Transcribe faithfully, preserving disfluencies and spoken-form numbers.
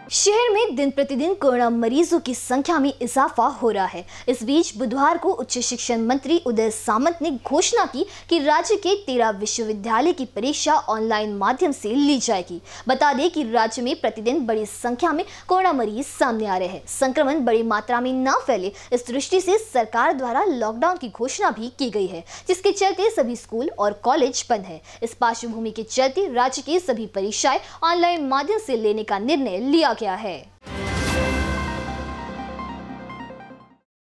शहर में दिन प्रतिदिन कोरोना मरीजों की संख्या में इजाफा हो रहा है। इस बीच बुधवार को उच्च शिक्षा मंत्री उदय सामंत ने घोषणा की कि राज्य के तेरह विश्वविद्यालय की परीक्षा ऑनलाइन माध्यम से ली जाएगी। बता दें कि राज्य में प्रतिदिन बड़ी संख्या में कोरोना मरीज सामने आ रहे हैं। संक्रमण बड़ी मात्रा में न फैले, इस दृष्टि से सरकार द्वारा लॉकडाउन की घोषणा भी की गई है, जिसके चलते सभी स्कूल और कॉलेज बंद है। इस पार्श्वभूमि के चलते राज्य की सभी परीक्षाएं ऑनलाइन माध्यम से लेने का निर्णय लिया गया है।